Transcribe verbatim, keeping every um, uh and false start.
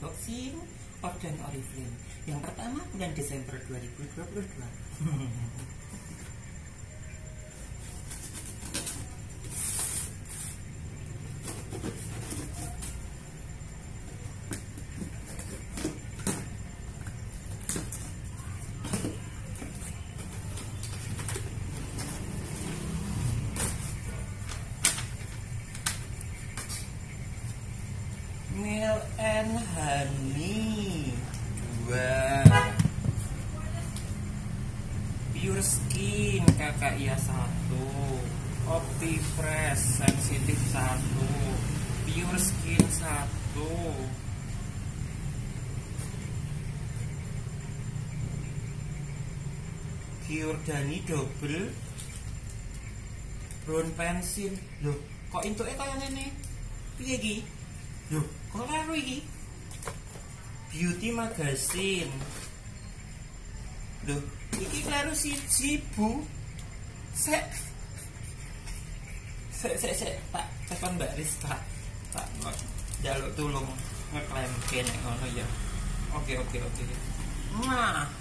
unboxing Ordan Oriflame yang pertama bulan Desember dua ribu dua puluh dua. Milk and Honey dua, Pure Skin Kakak Iya satu, Optifresh Sensitif satu, Pure Skin satu, Giordani double, Brown Pencil. Loh, kok intuke kaya ngene? Piye iki? Loh, kok karo iki? Beauty Magazine. Loh, iki karo siji, Bu. Sek. Sek sek sek, Pak. Telepon Mbak Rizka. Pak, njaluk tulung ngeklaim kene ngono ya. Oke, oke, oke. Nah,